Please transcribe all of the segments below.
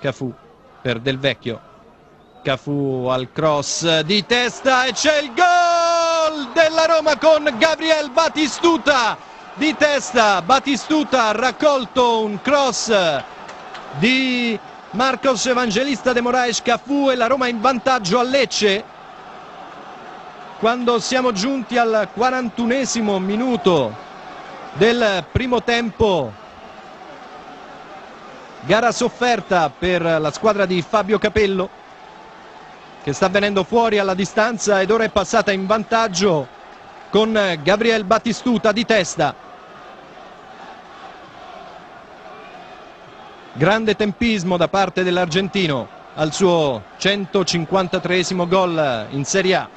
Cafu per Del Vecchio. Cafu al cross di testa e c'è il gol della Roma con Gabriel Batistuta di testa. Batistuta ha raccolto un cross di Marcos Evangelista de Moraes Cafu e la Roma in vantaggio a Lecce quando siamo giunti al 41esimo minuto del primo tempo. Gara sofferta per la squadra di Fabio Capello, che sta venendo fuori alla distanza ed ora è passata in vantaggio con Gabriel Batistuta di testa. Grande tempismo da parte dell'argentino al suo 153esimo gol in Serie A.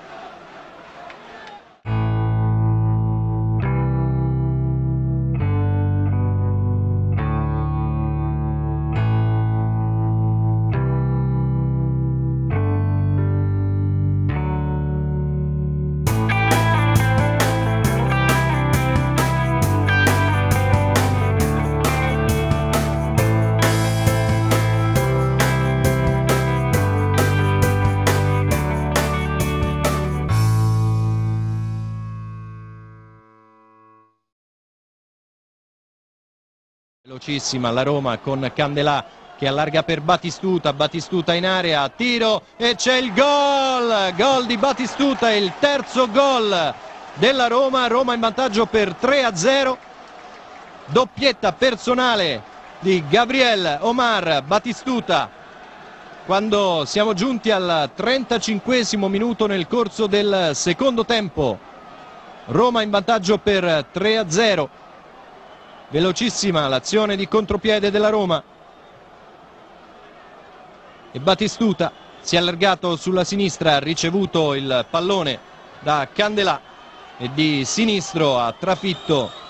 Velocissima la Roma con Candelà che allarga per Batistuta, Batistuta in area, tiro e c'è il gol di Batistuta, il terzo gol della Roma, Roma in vantaggio per 3-0, doppietta personale di Gabriel Omar Batistuta quando siamo giunti al 35esimo minuto nel corso del secondo tempo. Roma in vantaggio per 3-0. Velocissima l'azione di contropiede della Roma e Batistuta si è allargato sulla sinistra, ha ricevuto il pallone da Candelà e di sinistro ha trafitto